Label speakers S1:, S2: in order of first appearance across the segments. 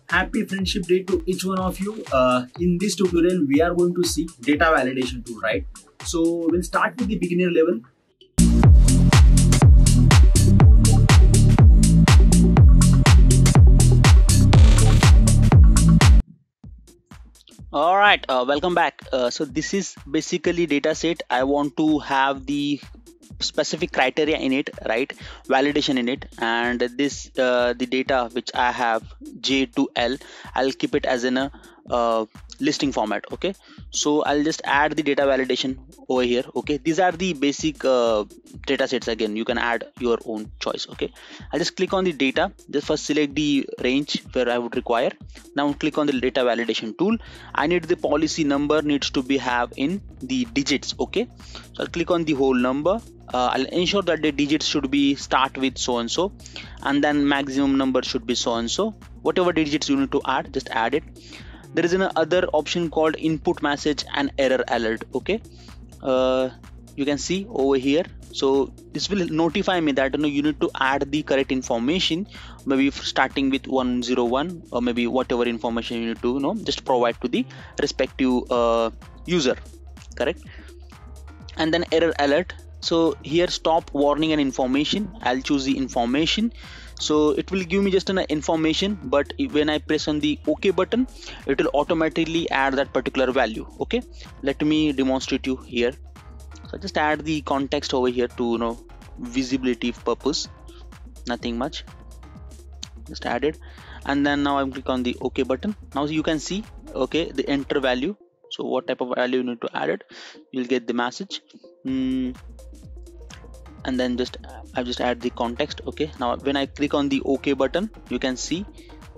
S1: Happy Friendship Day to each one of you. In this tutorial, we are going to see data validation tool, right? So we'll start with the beginner level.
S2: All right, welcome back. So this is basically data set. I want to have the specific criteria in it, right? Validation in it, and this the data which I have J to L, I'll keep it as in a listing format. Okay, so I'll just add the data validation over here. Okay, these are the basic data sets. Again, you can add your own choice. Okay, I'll just click on the data. Just first select the range where I would require. Now click on the data validation tool. I need the policy number needs to be have in the digits. Okay, so I'll click on the whole number. I'll ensure that the digits should be start with so and so, and then maximum number should be so and so. Whatever digits you need to add, just add it. There is another option called input message and error alert. Okay, you can see over here. So this will notify me that you need to add the correct information, maybe starting with 101 or maybe whatever information you need to just provide to the respective user, correct? And then error alert. So here stop warning and information. I'll choose the information. So it will give me just an information, but when I press on the OK button, it will automatically add that particular value. Okay, let me demonstrate you here. So just add the context over here to visibility purpose, nothing much, just add it. And then now I'm click on the OK button. Now you can see, okay, the enter value. So what type of value you need to add it, you'll get the message. And then I'll just add the context. Okay, now when I click on the OK button, you can see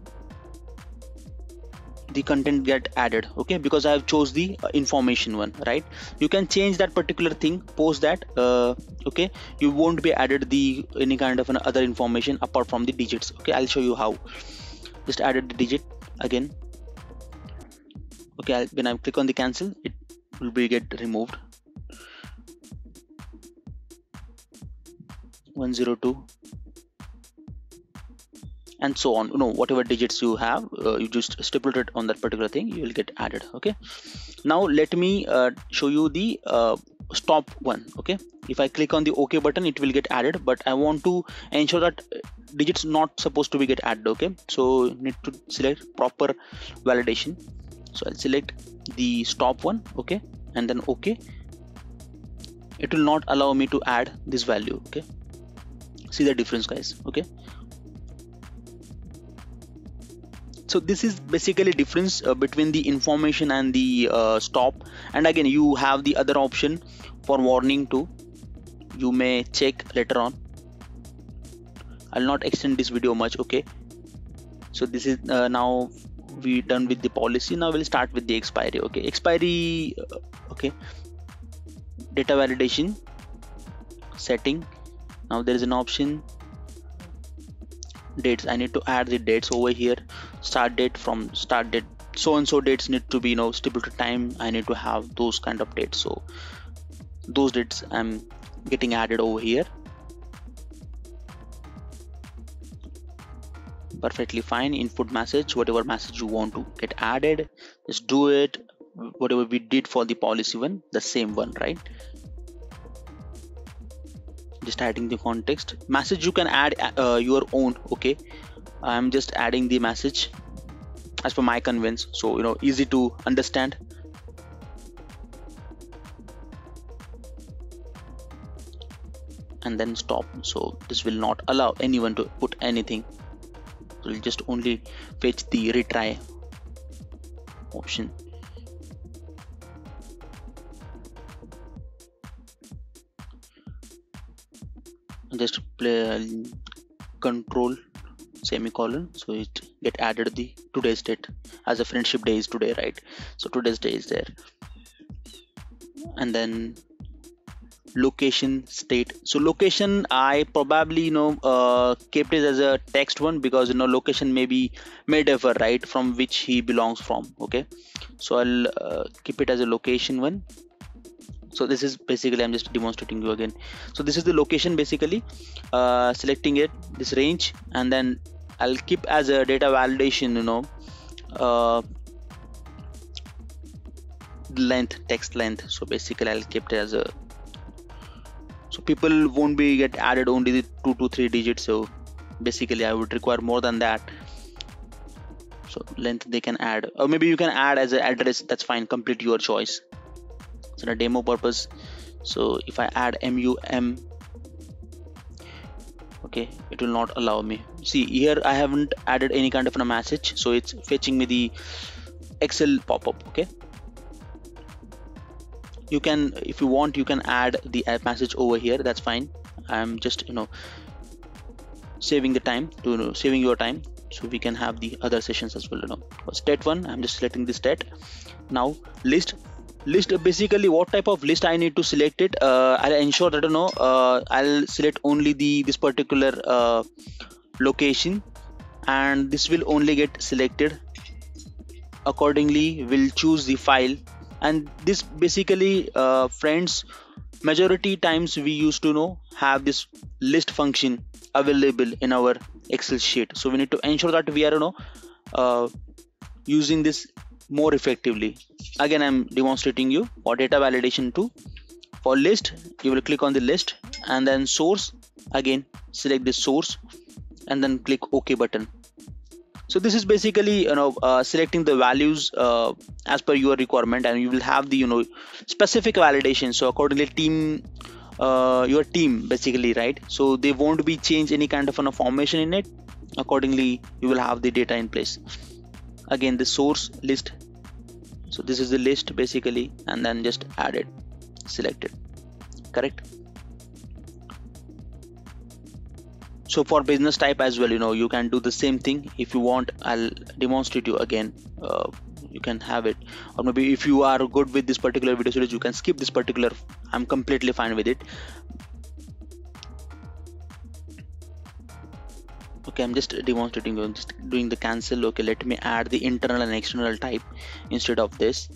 S2: the content get added. Okay, because I have chose the information one, right? You can change that particular thing post that. Okay, you won't be added the any kind of other information apart from the digits. Okay, I'll show you how. Just added the digit again. Okay, when I click on the cancel, it will be get removed. 102 and so on. Whatever digits you have, you just stipulate it on that particular thing, you will get added. Okay, now let me show you the stop one. Okay, if I click on the OK button, it will get added, but I want to ensure that digits not supposed to be get added. Okay, so need to select proper validation. So I'll select the stop one. Okay, and then OK. It will not allow me to add this value. Okay, see the difference, guys. Okay, so this is basically difference between the information and the stop. And again, you have the other option for warning too. You may check later on. I'll not extend this video much. Okay, so this is now we done with the policy. Now we'll start with the expiry. Okay, expiry. Okay, data validation setting. Now there is an option dates. I need to add the dates over here. Start date, from start date so and so dates need to be stipulated time. I need to have those kind of dates, so those dates I'm getting added over here. Perfectly fine. Input message, whatever message you want to get added, just do it. Whatever we did for the policy one, the same one, right? Just adding the context message. You can add your own. Okay, I'm just adding the message as per my convenience, so easy to understand. And then stop. So this will not allow anyone to put anything, so we'll just only fetch the retry option. Just play control semicolon, so it get added the today's date, as a friendship day is today, right? So today's day is there. And then location state. So location, I probably kept it as a text one, because location may differ, right, from which he belongs from. Okay, so I'll keep it as a location one. So this is basically, I'm just demonstrating you again. So this is the location basically, selecting it, this range, and then I'll keep as a data validation length, text length. So basically I'll keep it as a, so people won't be get added only the 2 to 3 digits, so basically I would require more than that. So length they can add, or maybe you can add as an address, that's fine, complete your choice. So the demo purpose, so if I add MUM, okay, it will not allow me. See here I haven't added any kind of a message, so it's fetching me the Excel pop-up. Okay, you can, if you want, you can add the message over here, that's fine. I'm just saving the time to saving your time, so we can have the other sessions as well. For stat 1, I'm just selecting the stat. Now list basically what type of list I need to select it. I'll ensure that I'll select only this particular location, and this will only get selected. Accordingly we'll choose the file, and this basically friends, majority times we used to have this list function available in our Excel sheet, so we need to ensure that we are using this more effectively. Again, I'm demonstrating you for data validation too. For list, you will click on the list, and then source, again select the source, and then click OK button. So this is basically selecting the values as per your requirement, and you will have the specific validation. So accordingly your team basically, right, so they won't be change any kind of formation in it. Accordingly you will have the data in place. Again, the source list, so this is the list basically, and then just add it, select it, correct. So for business type as well, you can do the same thing. If you want, I'll demonstrate you again. You can have it, or maybe if you are good with this particular video series, you can skip this particular. I'm completely fine with it. Okay, I'm just demonstrating, I'm just doing the cancel. Okay, let me add the internal and external type instead of this.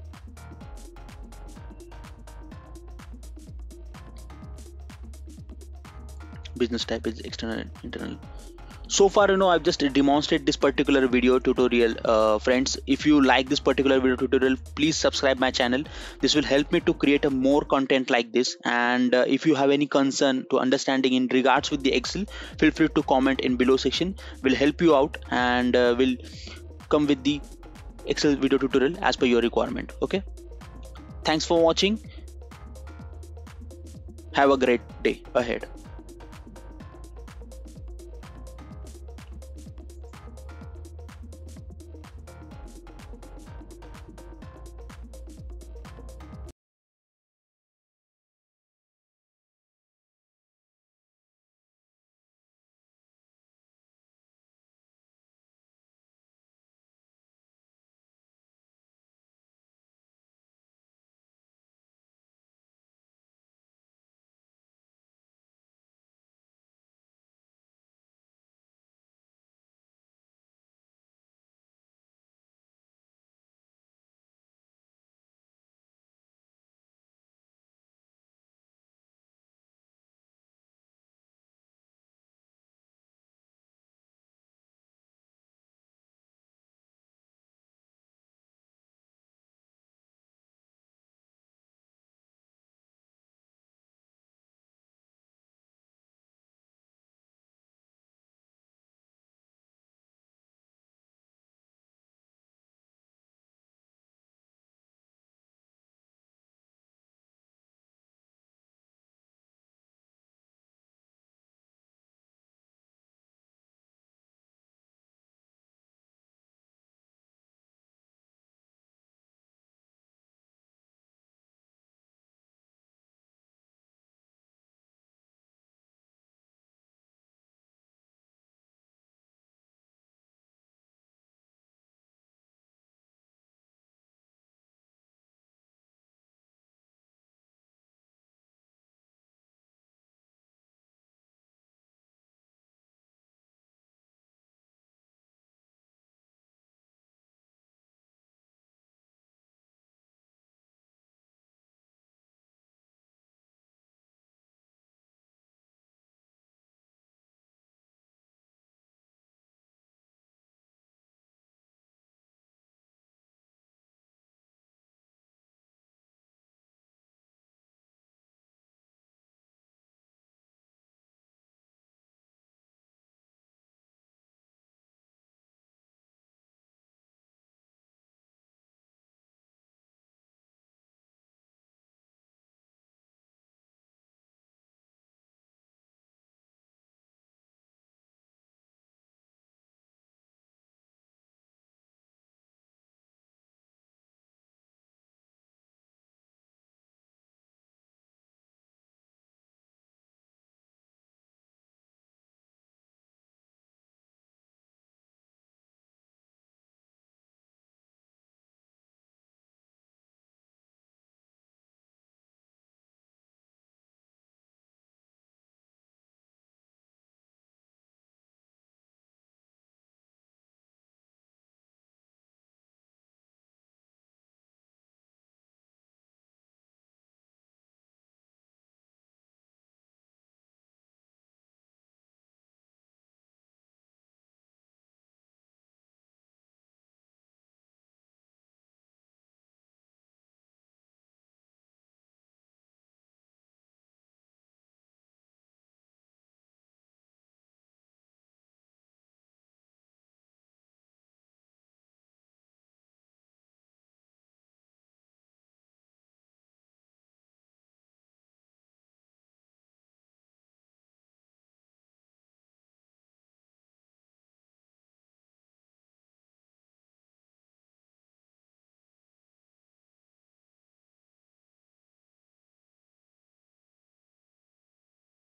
S2: Business type is external and internal. So far, I've just demonstrated this particular video tutorial. Friends, if you like this particular video tutorial, please subscribe my channel. This will help me to create a more content like this. And if you have any concern to understanding in regards with the Excel, feel free to comment in below section. We'll help you out, and we'll come with the Excel video tutorial as per your requirement. Okay, thanks for watching. Have a great day ahead.